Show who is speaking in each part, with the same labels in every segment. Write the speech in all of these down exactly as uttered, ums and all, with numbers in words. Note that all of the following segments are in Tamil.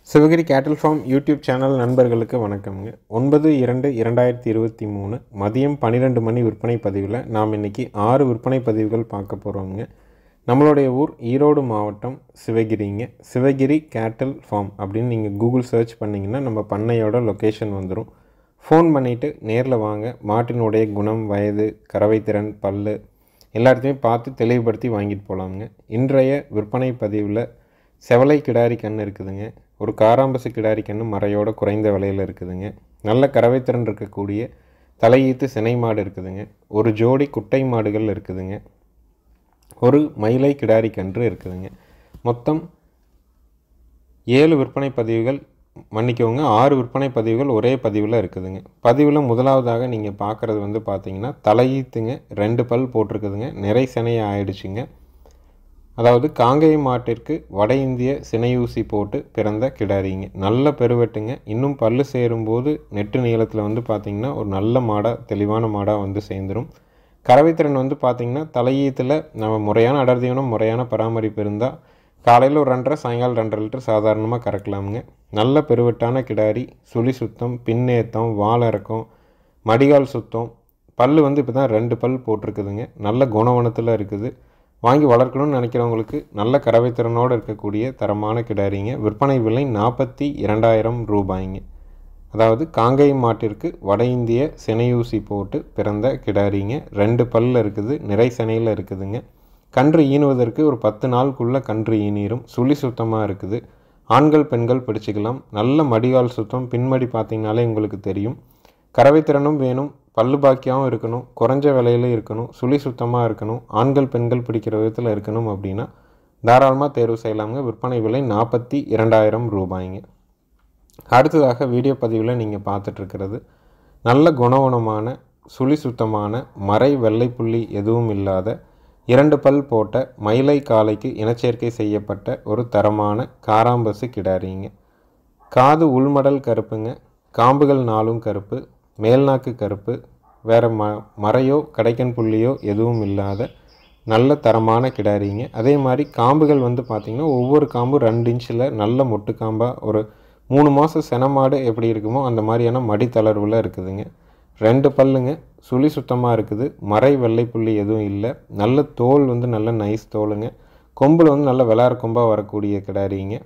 Speaker 1: சிவகிரி கேட்டில் ஃபார்ம் யூடியூப் சேனல் நண்பர்களுக்கு வணக்கம்ங்க. ஒன்பது இரண்டு இரண்டாயிரத்தி இருபத்தி மூணு மதியம் பன்னிரெண்டு மணி விற்பனை பதிவில் நாம் இன்றைக்கி ஆறு விற்பனை பதிவுகள் பார்க்க போகிறோங்க. நம்மளுடைய ஊர் ஈரோடு மாவட்டம் சிவகிரிங்க. சிவகிரி கேட்டில் ஃபார்ம் அப்படின்னு நீங்கள் கூகுள் சர்ச் பண்ணிங்கன்னா நம்ம பண்ணையோட லொக்கேஷன் வந்துடும். ஃபோன் பண்ணிவிட்டு நேரில் வாங்க. மாட்டினுடைய குணம், வயது, கறவைத்திறன், பல் எல்லாத்தையுமே பார்த்து தெளிவுபடுத்தி வாங்கிட்டு போகலாமுங்க. இன்றைய விற்பனை பதிவில் செவலை கிடாரி கன்று இருக்குதுங்க. ஒரு காராம்பசு கிடாரி கன்று மறையோட குறைந்த விலையில் இருக்குதுங்க. நல்ல கறவைத்திறன் இருக்கக்கூடிய தலையீத்து சினை மாடு இருக்குதுங்க. ஒரு ஜோடி குட்டை மாடுகள் இருக்குதுங்க. ஒரு மயிலை கிடாரி கன்று இருக்குதுங்க. மொத்தம் ஏழு விற்பனை பதிவுகள், மன்னிக்கோங்க ஆறு விற்பனை பதிவுகள் ஒரே பதிவில் இருக்குதுங்க. பதிவில் முதலாவதாக நீங்கள் பார்க்குறது வந்து பார்த்தீங்கன்னா தலையீத்துங்க. ரெண்டு பல் போட்டிருக்குதுங்க. நிறை சினையை ஆயிடுச்சுங்க. அதாவது காங்கேயம் மாட்டிற்கு வட இந்திய சினையூசி போட்டு பிறந்த கிடாரிங்க. நல்ல பெருவெட்டுங்க. இன்னும் பல்லு சேரும்போது நெட்டு நீளத்தில் வந்து பார்த்திங்கன்னா ஒரு நல்ல மாடாக, தெளிவான மாடாக வந்து சேர்ந்துடும். கறவைத்திறன் வந்து பார்த்திங்கன்னா தலையீத்தில் நம்ம முறையான அடர்தீவனம், முறையான பராமரிப்பு இருந்தால் காலையில் ஒரு ரெண்டரை, சாயங்காலம் ரெண்டரை லிட்டர் சாதாரணமாக கறக்கலாமுங்க. நல்ல பெருவெட்டான கிடாரி, சுழி சுத்தம், பின்னேத்தம், வாலிறக்கம், மடிகால் சுத்தம். பல் வந்து இப்போ தான் ரெண்டு பல் போட்டிருக்குதுங்க. நல்ல குணவனத்தில் இருக்குது. வாங்கி வளர்க்கணும்னு நினைக்கிறவங்களுக்கு நல்ல கறவைத்திறனோடு இருக்கக்கூடிய தரமான கிடாரிங்க. விற்பனை விலை நாற்பத்தி இரண்டாயிரம் ரூபாய்ங்க. அதாவது காங்கேயம் மாட்டிற்கு வட இந்திய சினையூசி போட்டு பிறந்த கிடாரிங்க. ரெண்டு பல்லில் இருக்குது. நிறை சினையில் இருக்குதுங்க. கன்று ஈனுவதற்கு ஒரு பத்து நாளுக்குள்ளே கன்று ஈனீரும். சுழி சுத்தமாக இருக்குது. ஆண்கள் பெண்கள் பிடிச்சிக்கலாம். நல்ல மடிகால் சுத்தம். பின்மடி பார்த்திங்கனாலே உங்களுக்கு தெரியும். கறவைத்திறனும் வேணும், பல்லு பாக்கியாகவும் இருக்கணும், குறைஞ்ச விலையில இருக்கணும், சுழி சுத்தமாக இருக்கணும், ஆண்கள் பெண்கள் பிடிக்கிற விதத்தில் இருக்கணும் அப்படின்னா தாராளமாக தேர்வு செய்யலாமுங்க. விற்பனை விலை நாற்பத்தி இரண்டாயிரம் ரூபாய்ங்க. அடுத்ததாக வீடியோ பதிவில் நீங்கள் பார்த்துட்ருக்கிறது நல்ல குணவனமான, சுழி சுத்தமான, மறை வெள்ளை புள்ளி எதுவும் இல்லாத, இரண்டு பல் போட்ட மயிலை காளைக்கு இனச்சேர்க்கை செய்யப்பட்ட ஒரு தரமான காராம்பசு கிடாரிங்க. காது உள்மடல் கருப்புங்க. காம்புகள் நாலும் கருப்பு. மேல்நாக்கு கருப்பு. வேறு ம மறையோ கடைக்கன் புள்ளியோ எதுவும் இல்லாத நல்ல தரமான கிடாரிங்க. அதே மாதிரி காம்புகள் வந்து பார்த்திங்கன்னா ஒவ்வொரு காம்பும் ரெண்டு இன்ச்சில் நல்ல மொட்டு காம்பாக, ஒரு மூணு மாதம் செனமாடு எப்படி இருக்குமோ அந்த மாதிரியான மடி தளர்வில் இருக்குதுங்க. ரெண்டு பல்லுங்க. சுழி சுத்தமாக இருக்குது. மறை வெள்ளை புள்ளி எதுவும் இல்லை. நல்ல தோல் வந்து நல்ல நைஸ் தோலுங்க. கொம்பில் வந்து நல்ல விளாற கொம்பாக வரக்கூடிய கிடாரிங்க.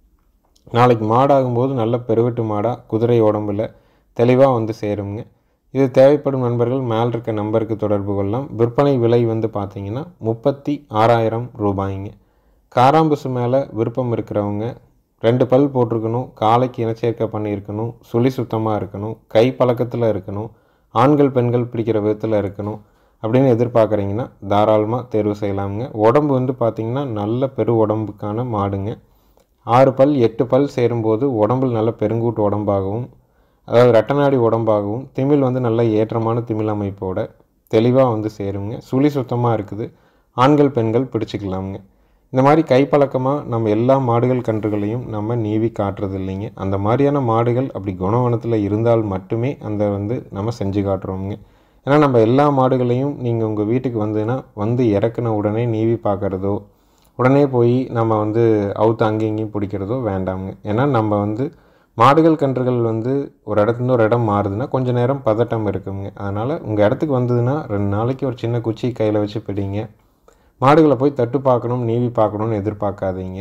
Speaker 1: நாளைக்கு மாடாகும்போது நல்ல பெருவெட்டு மாடாக குதிரை உடம்பில் தெளிவாக வந்து சேருங்க. இது தேவைப்படும் நண்பர்கள் மேல் இருக்க நம்பருக்கு தொடர்பு கொள்ளலாம். விற்பனை விலை வந்து பார்த்திங்கன்னா முப்பத்தி ஆறாயிரம் ரூபாய்ங்க. காராம்பசு மேலே விருப்பம் இருக்கிறவங்க ரெண்டு பல் போட்டிருக்கணும், காலைக்கு இனச்சேர்க்கை பண்ணியிருக்கணும், சுழி சுத்தமாக இருக்கணும், கை பழக்கத்தில் இருக்கணும், ஆண்கள் பெண்கள் பிடிக்கிற விதத்தில் இருக்கணும் அப்படின்னு எதிர்பார்க்குறீங்கன்னா தாராளமாக தேர்வு செய்யலாமுங்க. உடம்பு வந்து பார்த்திங்கன்னா நல்ல பெரு உடம்புக்கான மாடுங்க. ஆறு பல் எட்டு பல் சேரும்போது உடம்பில் நல்ல பெருங்கூட்டு உடம்பாகவும், அதாவது ரெட்டநாடி உடம்பாகவும், திமிழ் வந்து நல்ல ஏற்றமான திமிழ் அமைப்போட தெளிவாக வந்து சேருங்க. சுழி சுத்தமாக இருக்குது. ஆண்கள் பெண்கள் பிடிச்சிக்கலாமுங்க. இந்த மாதிரி கைப்பழக்கமாக நம்ம எல்லா மாடுகள் கன்றுகளையும் நம்ம நீவி காட்டுறது இல்லைங்க. அந்த மாதிரியான மாடுகள் அப்படி குணவனத்தில் இருந்தால் மட்டுமே அந்த வந்து நம்ம செஞ்சு காட்டுறோமுங்க. ஏன்னா நம்ம எல்லா மாடுகளையும் நீங்கள் உங்கள் வீட்டுக்கு வந்துன்னா வந்து இறக்குன உடனே நீவி பார்க்குறதோ, உடனே போய் நம்ம வந்து அவுத்து அங்கேயும் இங்கேயும் பிடிக்கிறதோ வேண்டாமுங்க. ஏன்னா நம்ம வந்து மாடுகள் கன்றுகள் வந்து ஒரு இடத்துலேருந்து ஒரு இடம் மாறுதுன்னா கொஞ்சம் நேரம் பதட்டம் இருக்குங்க. அதனால் உங்கள் இடத்துக்கு வந்ததுன்னா ரெண்டு நாளைக்கு ஒரு சின்ன குச்சி கையில் வச்சு பிடிங்க. மாடுகளை போய் தட்டு பார்க்கணும், நீவி பார்க்கணுன்னு எதிர்பார்க்காதீங்க.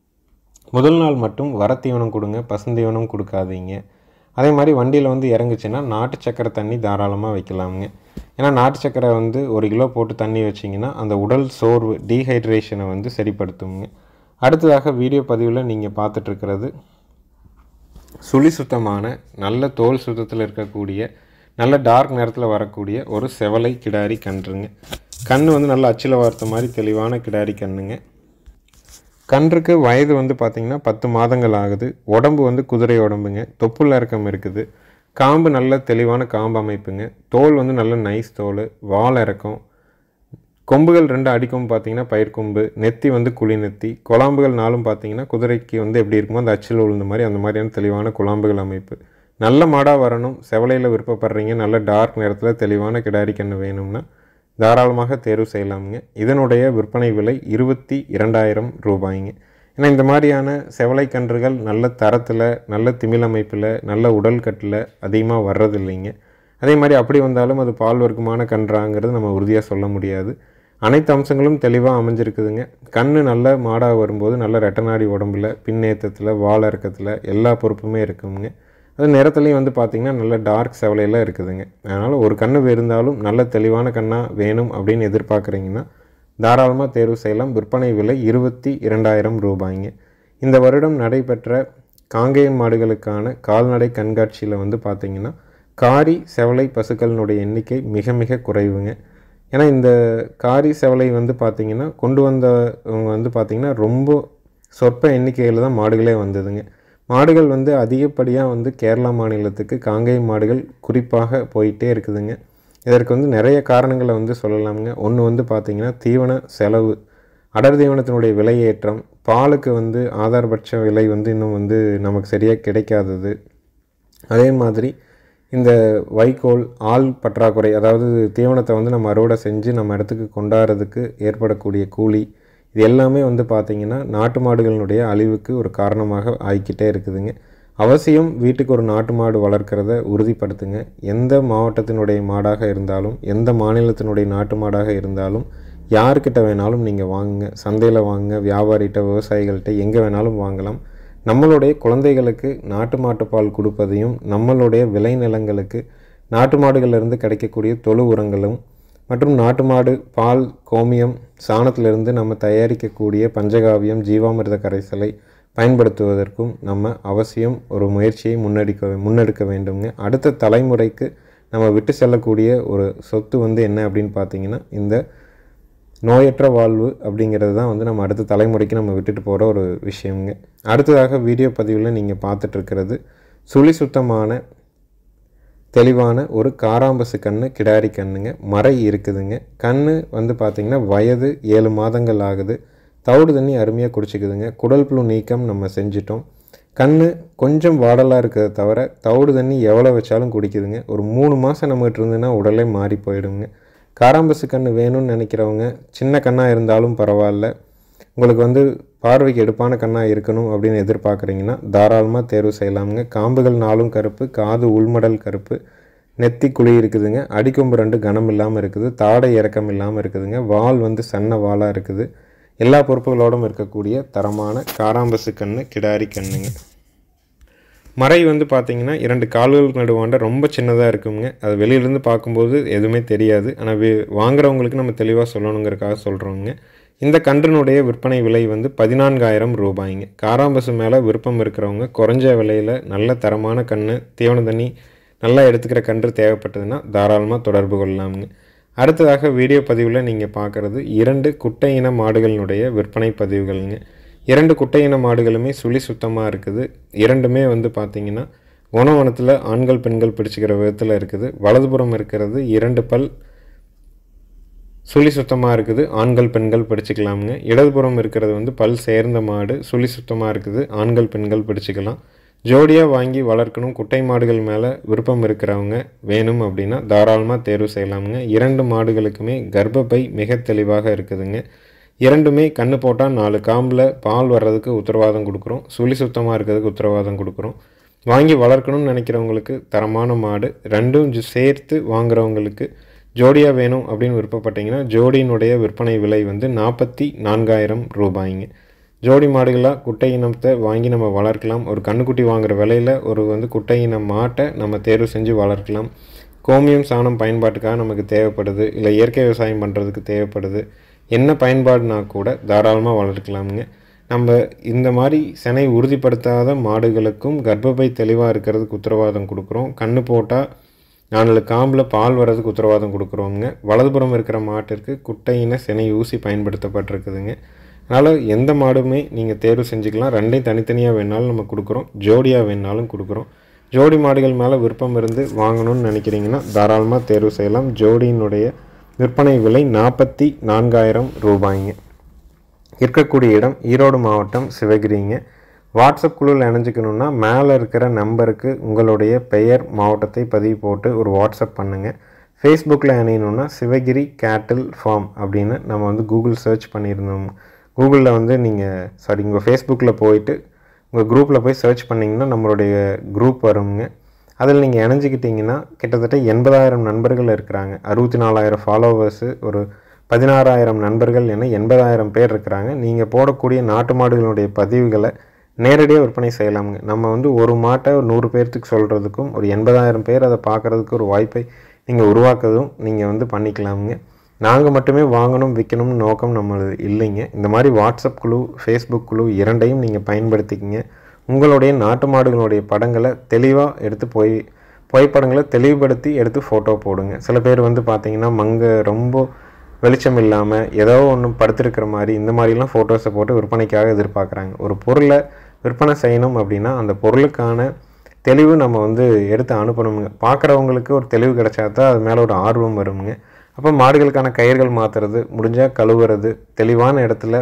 Speaker 1: முதல் நாள் மட்டும் வரத்தீவனம் கொடுங்க, பசுந்தீவனம் கொடுக்காதீங்க. அதே மாதிரி வண்டியில் வந்து இறங்குச்சுன்னா நாட்டு சக்கரை தண்ணி தாராளமாக வைக்கலாமுங்க. ஏன்னா நாட்டு சக்கரை வந்து ஒரு கிலோ போட்டு தண்ணி வச்சிங்கன்னா அந்த உடல் சோர்வு, டீஹைட்ரேஷனை வந்து சரிப்படுத்துங்க. அடுத்ததாக வீடியோ பதிவில் நீங்கள் பார்த்துட்ருக்கிறது சுழி சுத்தமான, நல்ல தோல் சுத்தத்தில் இருக்கக்கூடிய, நல்ல டார்க் நேரத்தில் வரக்கூடிய ஒரு செவலை கிடாரி கன்றுங்க. கன்று வந்து நல்ல அச்சில் வார்த்த மாதிரி தெளிவான கிடாரி கன்றுங்க. கன்றுக்கு வயது வந்து பார்த்திங்கன்னா பத்து மாதங்கள் ஆகுது. உடம்பு வந்து குதிரை உடம்புங்க. தொப்புள் இறக்கம் இருக்குது. காம்பு நல்ல தெளிவான காம்பு அமைப்புங்க. தோல் வந்து நல்ல நைஸ் தோல். வால் இறக்கம். கொம்புகள் ரெண்டு அடிக்கொம்பு பார்த்திங்கன்னா பயிர்கொம்பு. நெத்தி வந்து குழி நெத்தி. குழாம்புகள் நாளும் பார்த்திங்கன்னா குதிரைக்கு வந்து எப்படி இருக்குமோ அந்த அச்சில் உழுந்த மாதிரி அந்த மாதிரியான தெளிவான குழாம்புகள் அமைப்பு. நல்ல மாடாக வரணும், செவலையில் விருப்பப்படுறீங்க, நல்ல டார்க் நேரத்தில் தெளிவான கிடாரி கன்று வேணும்னா தாராளமாக தேர்வு செய்யலாமுங்க. இதனுடைய விற்பனை விலை இருபத்தி இரண்டாயிரம் ரூபாய்ங்க. ஏன்னா இந்த மாதிரியான செவலை கன்றுகள் நல்ல தரத்தில், நல்ல திமிழமைப்பில், நல்ல உடல் கட்டில் அதிகமாக வர்றதில்லைங்க. அதே மாதிரி அப்படி வந்தாலும் அது பால் வர்க்கமான கன்றாங்கிறது நம்ம உறுதியாக சொல்ல முடியாது. அனைத்து அம்சங்களும் தெளிவாக அமைஞ்சிருக்குதுங்க. கண் நல்ல மாடாக வரும்போது நல்ல ரெட்டநாடி உடம்பில், பின்னேற்றத்தில், வால் இறக்கத்தில் எல்லா பொறுப்புமே இருக்குங்க. அது நிறத்துலையும் வந்து பார்த்திங்கன்னா நல்ல டார்க் செவலையெல்லாம் இருக்குதுங்க. அதனால் ஒரு கன்று இருந்தாலும் நல்ல தெளிவான கண்ணாக வேணும் அப்படின்னு எதிர்பார்க்குறீங்கன்னா தாராளமாக தேர்வு செய்யலாம். விற்பனை விலை இருபத்தி இரண்டாயிரம் ரூபாய்ங்க. இந்த வருடம் நடைபெற்ற காங்கேயம் மாடுகளுக்கான கால்நடை கண்காட்சியில் வந்து பார்த்திங்கன்னா காரி செவலை பசுக்களினுடைய எண்ணிக்கை மிக மிக குறைவுங்க. ஏன்னா இந்த காரி செவலை வந்து பார்த்திங்கன்னா கொண்டு வந்தவங்க வந்து பார்த்திங்கன்னா ரொம்ப சொற்ப எண்ணிக்கையில் தான் மாடுகளே வந்ததுங்க. மாடுகள் வந்து அதிகப்படியாக வந்து கேரளா மாநிலத்துக்கு காங்கேயம் மாடுகள் குறிப்பாக போயிட்டே இருக்குதுங்க. இதற்கு வந்து நிறைய காரணங்களை வந்து சொல்லலாமுங்க. ஒன்று வந்து பார்த்திங்கன்னா தீவன செலவு, அடர் தீவனத்தினுடைய விலையேற்றம், பாலுக்கு வந்து ஆதாரபட்ச விலை வந்து இன்னும் வந்து நமக்கு சரியாக கிடைக்காதது. அதே மாதிரி இந்த வைக்கோல், ஆள் பற்றாக்குறை, அதாவது தீவனத்தை வந்து நம்ம அறுவடை செஞ்சு நம்ம இடத்துக்கு கொண்டாடுறதுக்கு ஏற்படக்கூடிய கூலி, இது எல்லாமே வந்து பார்த்திங்கன்னா நாட்டு மாடுகளினுடைய அழிவுக்கு ஒரு காரணமாக ஆகிக்கிட்டே இருக்குதுங்க. அவசியம் வீட்டுக்கு ஒரு நாட்டு மாடு வளர்க்கிறத உறுதிப்படுத்துங்க. எந்த மாவட்டத்தினுடைய மாடாக இருந்தாலும், எந்த மாநிலத்தினுடைய நாட்டு மாடாக இருந்தாலும் யார்கிட்ட வேணாலும் நீங்கள் வாங்குங்க. சந்தையில் வாங்குங்க, வியாபாரிகிட்ட, விவசாயிகள்கிட்ட, எங்கே வேணாலும் வாங்கலாம். நம்மளுடைய குழந்தைகளுக்கு நாட்டு மாட்டுப்பால் கொடுப்பதையும், நம்மளுடைய விளைநிலங்களுக்கு நாட்டு மாடுகளிலிருந்து கிடைக்கக்கூடிய தொழு உரங்களும் மற்றும் நாட்டு மாடு பால், கோமியம், சாணத்திலிருந்து நம்ம தயாரிக்கக்கூடிய பஞ்சகாவியம், ஜீவாமிர்த கரைசலை பயன்படுத்துவதற்கும் நம்ம அவசியம் ஒரு முயற்சியை முன்னெடுக்க முன்னெடுக்க வேண்டுங்க. அடுத்த தலைமுறைக்கு நம்ம விட்டு செல்லக்கூடிய ஒரு சொத்து வந்து என்ன அப்படின்னு பார்த்திங்கன்னா இந்த நோயற்ற வாழ்வு அப்படிங்கிறது தான் வந்து நம்ம அடுத்த தலைமுறைக்கு நம்ம விட்டுட்டு போகிற ஒரு விஷயங்க. அடுத்ததாக வீடியோ பதிவில் நீங்கள் பார்த்துட்ருக்கிறது சுழி சுத்தமான தெளிவான ஒரு காராம்பசு கன்று, கிடாரி கண்ணுங்க. மறை இருக்குதுங்க. கண் வந்து பார்த்திங்கன்னா வயது ஏழு மாதங்கள் ஆகுது. தவிடு தண்ணி அருமையாக குடிச்சிக்குதுங்க. குடல் புழு நீக்கம் நம்ம செஞ்சிட்டோம். கண் கொஞ்சம் வாடலாக இருக்கிறத தவிர தவிடு தண்ணி எவ்வளோ வச்சாலும் குடிக்குதுங்க. ஒரு மூணு மாதம் நம்மகிட்ட இருந்துன்னா உடலே மாறி போயிடுங்க. காராம்பசு கன்று வேணும்னு நினைக்கிறவங்க சின்ன கண்ணாக இருந்தாலும் பரவாயில்ல, உங்களுக்கு வந்து பார்வைக்கு எடுப்பான கண்ணாக இருக்கணும் அப்படின்னு எதிர்பார்க்குறீங்கன்னா தாராளமாக தேர்வு செய்யலாமுங்க. காம்புகள் நாலும் கருப்பு, காது உள்மடல் கருப்பு, நெத்தி குழி இருக்குதுங்க. அடிக்கொம்பு ரெண்டு கனம் இல்லாமல் இருக்குது, தாடை இறக்கம் இல்லாமல் இருக்குதுங்க. வால் வந்து சன்ன வாலாக இருக்குது. எல்லா பொறுப்புகளோடும் இருக்கக்கூடிய தரமான காராம்பசு கன்று, கிடாரி கண்ணுங்க. மறை வந்து பார்த்திங்கன்னா இரண்டு கால்களுக்கு நடுவாண்ட ரொம்ப சின்னதாக இருக்குங்க. அது வெளியிலேருந்து பார்க்கும்போது எதுவுமே தெரியாது. ஆனால் வாங்குறவங்களுக்கு நம்ம தெளிவாக சொல்லணுங்கிறக்காக சொல்கிறோங்க. இந்த கன்றினுடைய விற்பனை விலை வந்து பதினான்காயிரம் ரூபாய்ங்க. காராம்பசு மேலே விருப்பம் இருக்கிறவங்க குறைஞ்ச விலையில் நல்ல தரமான கன்று, தீவன தண்ணி நல்லா எடுத்துக்கிற கன்று தேவைப்பட்டதுன்னா தாராளமாக தொடர்பு கொள்ளலாமுங்க. அடுத்ததாக வீடியோ பதிவில் நீங்கள் பார்க்குறது இரண்டு குட்டை இன மாடுகளினுடைய விற்பனை பதிவுகள்ங்க. இரண்டு குட்டை இன மாடுகளுமே சுழி சுத்தமாக இருக்குது. இரண்டுமே வந்து பார்த்திங்கன்னா குணவனத்தில் ஆண்கள் பெண்கள் பிடிச்சிக்கிற விதத்தில் இருக்குது. வலதுபுறம் இருக்கிறது இரண்டு பல் சுழி சுத்தமாக இருக்குது, ஆண்கள் பெண்கள் பிடிச்சிக்கலாமுங்க. இடதுபுறம் இருக்கிறது வந்து பல் சேர்ந்த மாடு, சுழி சுத்தமாக இருக்குது, ஆண்கள் பெண்கள் பிடிச்சிக்கலாம். ஜோடியாக வாங்கி வளர்க்கணும், குட்டை மாடுகள் மேலே விருப்பம் இருக்கிறவங்க வேணும் அப்படின்னா தாராளமாக தேர்வு செய்யலாமுங்க. இரண்டு மாடுகளுக்குமே கர்ப்பப்பை மிக தெளிவாக இருக்குதுங்க. இரண்டுமே கன்று போட்டால் நாலு காம்பில் பால் வர்றதுக்கு உத்தரவாதம் கொடுக்குறோம். சுழி சுத்தமாக இருக்கிறதுக்கு உத்தரவாதம் கொடுக்குறோம். வாங்கி வளர்க்கணும்னு நினைக்கிறவங்களுக்கு தரமான மாடு. ரெண்டும் சேர்த்து வாங்குறவங்களுக்கு ஜோடியாக வேணும் அப்படின்னு விருப்பப்பட்டீங்கன்னா ஜோடியினுடைய விற்பனை விலை வந்து நாற்பத்தி நான்காயிரம் ரூபாய்ங்க. ஜோடி மாடுகளாக குட்டை இனத்தை வாங்கி நம்ம வளர்க்கலாம். ஒரு கண்ணுக்குட்டி வாங்குகிற விலையில் ஒரு வந்து குட்டை இனம் மாட்டை நம்ம தேர்வு செஞ்சு வளர்க்கலாம். கோமியம் சாணம் பயன்பாட்டுக்காக நமக்கு தேவைப்படுது, இல்லை இயற்கை விவசாயம் பண்ணுறதுக்கு தேவைப்படுது, என்ன பயன்பாடுனா கூட தாராளமாக வளர்க்கலாமுங்க. நம்ம இந்த மாதிரி சினை உறுதிப்படுத்தாத மாடுகளுக்கும் கர்ப்பப்பை தெளிவாக இருக்கிறதுக்கு உத்தரவாதம் கொடுக்குறோம். கன்று போட்டால் நாலு காம்பில் பால் வர்றதுக்கு உத்தரவாதம் கொடுக்குறோங்க. வலதுபுறம் இருக்கிற மாட்டிற்கு குட்டையின சினை ஊசி பயன்படுத்தப்பட்டிருக்குதுங்க. அதனால் எந்த மாடுமே நீங்கள் தேர்வு செஞ்சுக்கலாம். ரெண்டையும் தனித்தனியாக வேணாலும் நம்ம கொடுக்குறோம், ஜோடியாக வேணாலும் கொடுக்குறோம். ஜோடி மாடுகள் மேலே விருப்பம் இருந்து வாங்கணும்னு நினைக்கிறீங்கன்னா தாராளமாக தேர்வு செய்யலாம். ஜோடியினுடைய விற்பனை விலை நாற்பத்தி நான்காயிரம் ரூபாய்ங்க. இருக்கக்கூடிய இடம் ஈரோடு மாவட்டம் சிவகிரிங்க. வாட்ஸ்அப் குழுவில் இணைஞ்சிக்கணுன்னா மேலே இருக்கிற நம்பருக்கு உங்களுடைய பெயர், மாவட்டத்தை பதிவு போட்டு ஒரு வாட்ஸ்அப் பண்ணுங்கள். ஃபேஸ்புக்கில் இணையணுன்னா சிவகிரி கேட்டில் ஃபார்ம் அப்படின்னு நம்ம வந்து கூகுள் சர்ச் பண்ணியிருந்தோம். கூகுளில் வந்து நீங்கள் சாரி உங்கள் ஃபேஸ்புக்கில் போயிட்டு உங்கள் குரூப்பில் போய் சர்ச் பண்ணிங்கன்னா நம்மளுடைய குரூப் வருங்க. அதில் நீங்கள் இணைஞ்சிக்கிட்டிங்கன்னா கிட்டத்தட்ட எண்பதாயிரம் நண்பர்கள் இருக்கிறாங்க. அறுபத்தி நாலாயிரம் ஃபாலோவர்ஸு, ஒரு பதினாறாயிரம் நண்பர்கள் என எண்பதாயிரம் பேர் இருக்கிறாங்க. நீங்கள் போடக்கூடிய நாட்டு மாடுகளுடைய பதிவுகளை நேரடியாக விற்பனை செய்யலாமுங்க. நம்ம வந்து ஒரு மாட்டை ஒரு நூறு பேர்த்துக்கு சொல்கிறதுக்கும் ஒரு எண்பதாயிரம் பேர் அதை பார்க்குறதுக்கு ஒரு வாய்ப்பை நீங்கள் உருவாக்குறதும் நீங்கள் வந்து பண்ணிக்கலாமுங்க. நாங்கள் மட்டுமே வாங்கணும் விற்கணும்னு நோக்கம் நம்மளது இல்லைங்க. இந்த மாதிரி வாட்ஸ்அப் குழு, ஃபேஸ்புக் குழு இரண்டையும் நீங்கள் பயன்படுத்திக்கிங்க. உங்களுடைய நாட்டு மாடுகளுடைய படங்களை தெளிவாக எடுத்து போய் புகைப்படங்களை தெளிவுபடுத்தி எடுத்து ஃபோட்டோ போடுங்க. சில பேர் வந்து பார்த்திங்கன்னா மங்க ரொம்ப வெளிச்சம் இல்லாமல் ஏதோ ஒன்று படுத்திருக்கிற மாதிரி இந்த மாதிரிலாம் ஃபோட்டோஸை போட்டு விற்பனைக்காக எதிர்பார்க்குறாங்க. ஒரு பொருளை விற்பனை செய்யணும் அப்படின்னா அந்த பொருளுக்கான தெளிவு நம்ம வந்து எடுத்து அனுப்பணுங்க. பார்க்குறவங்களுக்கு ஒரு தெளிவு கிடைச்சா தான் அது மேலே ஒரு ஆர்வம் வருங்க. அப்போ மாடுகளுக்கான கயிர்கள் மாற்றுறது, முடிஞ்சால் கழுவுறது, தெளிவான இடத்துல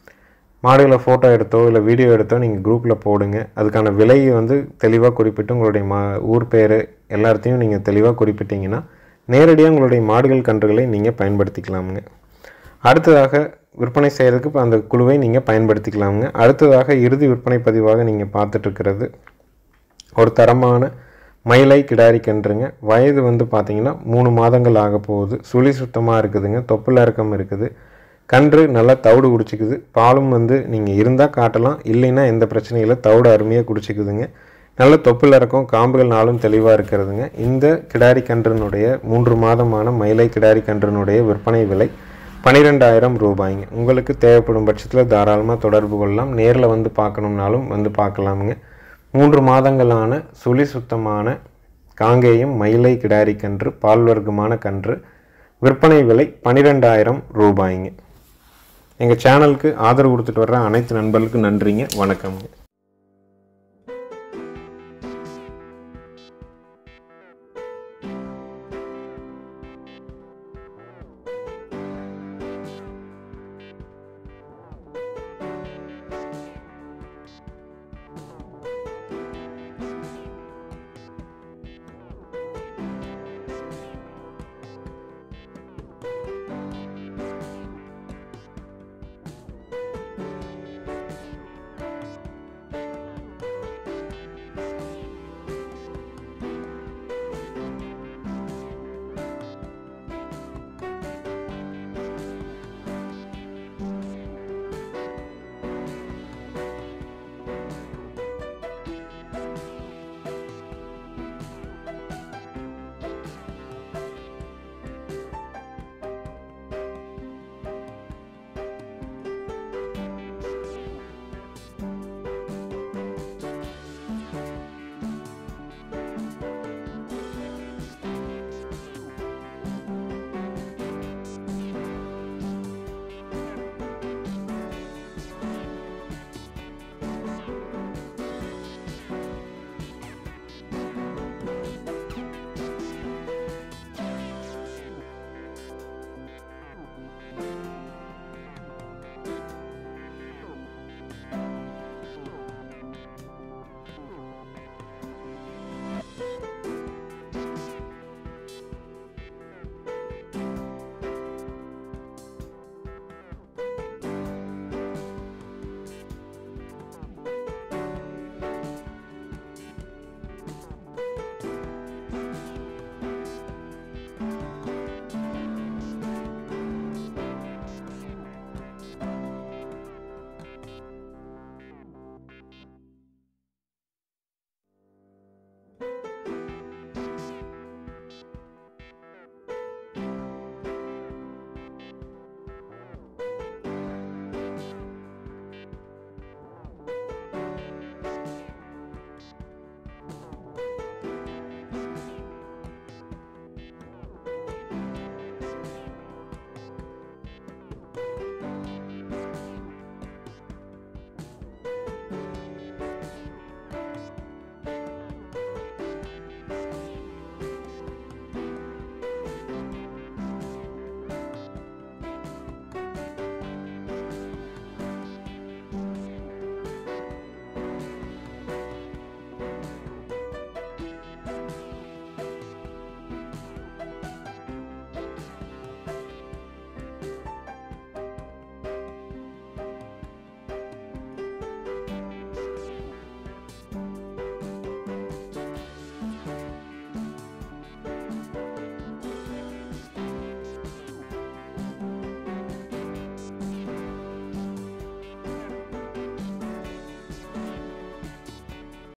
Speaker 1: மாடுகளை ஃபோட்டோ எடுத்தோ இல்லை வீடியோ எடுத்தோ நீங்கள் குரூப்பில் போடுங்க. அதுக்கான விலையை வந்து தெளிவாக குறிப்பிட்டு உங்களுடைய மா ஊர் பேர் எல்லாத்தையும் நீங்கள் தெளிவாக குறிப்பிட்டிங்கன்னா நேரடியாக உங்களுடைய மாடுகள் கன்றுகளை நீங்கள் பயன்படுத்திக்கலாமுங்க. அடுத்ததாக விற்பனை செய்கிறதுக்கு இப்போ அந்த குழுவை நீங்கள் பயன்படுத்திக்கலாமுங்க. அடுத்ததாக இறுதி விற்பனை பதிவாக நீங்கள் பார்த்துட்ருக்கிறது ஒரு தரமான மயிலை கிடாரி கன்றுங்க. வயது வந்து பார்த்திங்கன்னா மூணு மாதங்கள் ஆக போகுது. சுழி சுத்தமாக இருக்குதுங்க. தொப்புள் இறக்கம் இருக்குது. கன்று நல்லா தவிடு குடிச்சிக்குது. பாலும் வந்து நீங்கள் இருந்தால் காட்டலாம், இல்லைன்னா எந்த பிரச்சனையும் இல்லை. தவிடு அருமையாக குடிச்சிக்குதுங்க. நல்ல தொப்புள் இறக்கம், காம்புகள் நாளும் தெளிவாக இருக்கிறதுங்க. இந்த கிடாரி கன்றினுடைய மூன்று மாதமான மயிலை கிடாரி கன்றினுடைய விற்பனை விலை பன்னிரெண்டாயிரம் ரூபாய்ங்க. உங்களுக்கு தேவைப்படும் பட்சத்தில் தாராளமாக தொடர்பு கொள்ளலாம். நேரில் வந்து பார்க்கணுன்னாலும் வந்து பார்க்கலாமுங்க. மூன்று மாதங்களான சுழி சுத்தமான காங்கேயம் மயிலை கிடாரி கன்று, பால் வர்க்கமான கன்று, விற்பனை விலை பன்னிரெண்டாயிரம் ரூபாய்ங்க. எங்கள் சேனலுக்கு ஆதரவு கொடுத்துட்டு வர்ற அனைத்து நண்பர்களுக்கும் நன்றிங்க. வணக்கம்ங்க.